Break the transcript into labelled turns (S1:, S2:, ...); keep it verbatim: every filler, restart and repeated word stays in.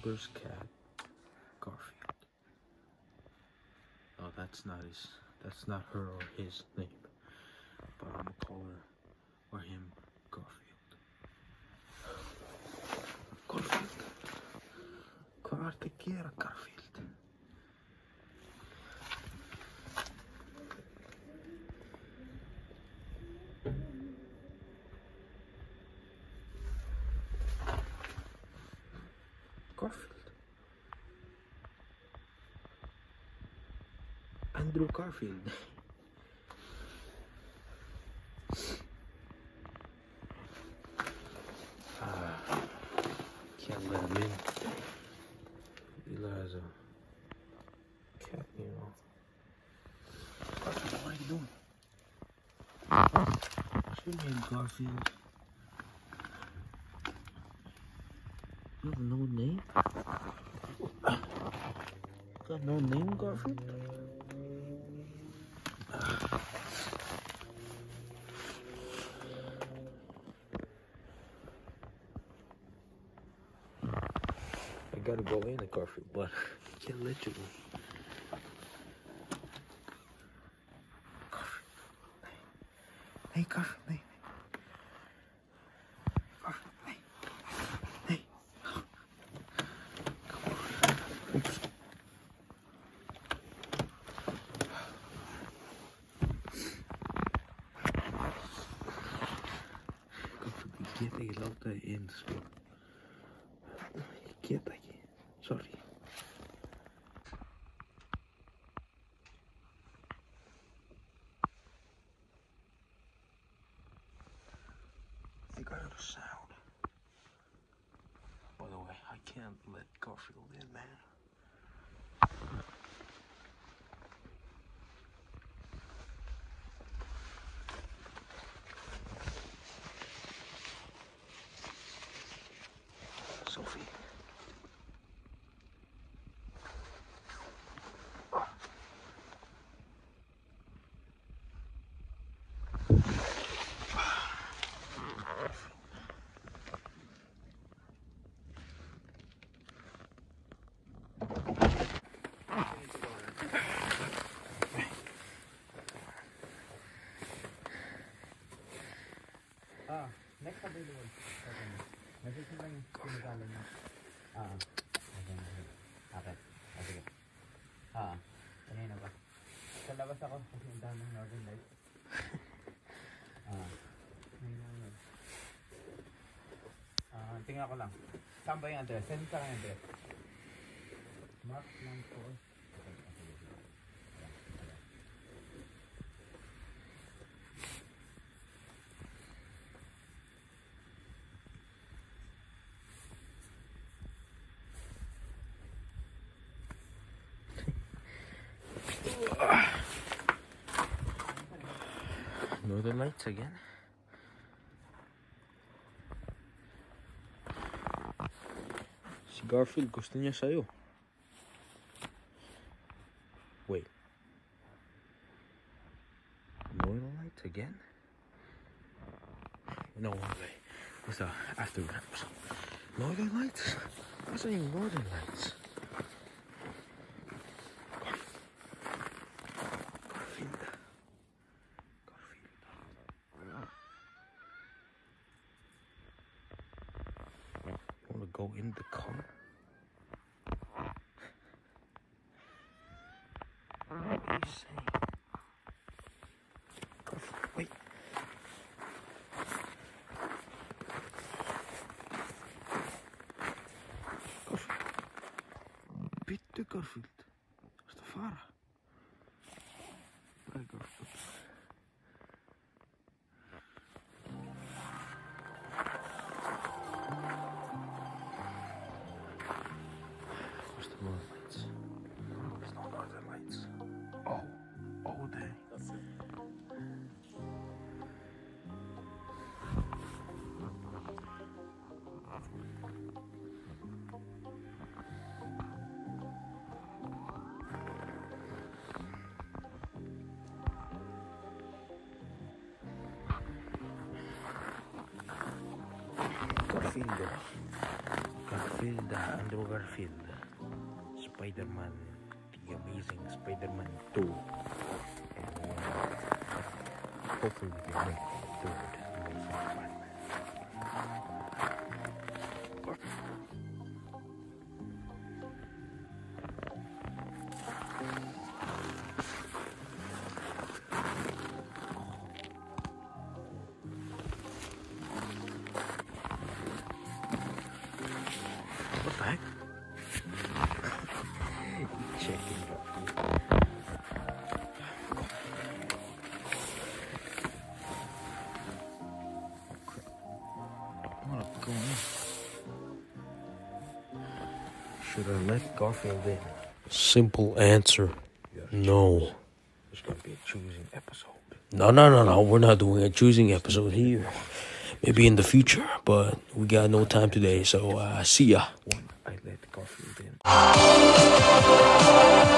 S1: neighbor's cat, Garfield. Oh, that's not his, that's not her or his name. But I'm gonna call her or him Garfield. Garfield. Hvað ertu að gera, Garfield? Garfield. Andrew Garfield. uh, can't let him in. Eli has a cat, you know. Garfield, what are you doing? What's your name, Garfield? You have no name? Got no name, Garfield? I gotta go in, Garfield, but I can't let you in. Garfield. Hey, Garfield, hey. Garfield, hey. Hey. Oops. Ik get je loopt in. Ik get dat je. Sorry. I think I heard a sound. By the way, I can't let Garfield in, man. Sophie.
S2: Ah, next available. Message mo lang yung pinagalan mo. Ah, okay. Okay. Ah, sige. Ah, kanina ba? Sa labas ako kasi ang daming northern lights. Ah, ngayon na yun. Ah, tingnan ko lang. Saan ba yung address? Send ka lang yung address. Mark lang po.
S1: Northern Lights again. Si Garfield gusto niya sa'yo. Wait. Northern Lights again? No way. It's the aftermath. Northern Lights? What's saying Northern Lights? Go in the car. What are you saying? Garfield, wait. Garfield. Bitte, Garfield. Wat is de vara? Hey, Garfield. There's no northern lights. Oh, oh dang. That's it. Garfield. Garfield. Garfield, uh, Andrew Garfield, Spider-Man, The Amazing Spider-Man two, and uh, hopefully we can make the third Amazing Spider-Man. What the heck? Checking it out. I wanna go in. Should I let Garfield in?
S3: Simple answer.
S1: Yes.
S3: No.
S1: It's gonna be a choosing episode.
S3: No, no, no, no. We're not doing a choosing episode here. Maybe in the future, but we got no time today. So, uh, see ya.
S1: One, I let Garfield in.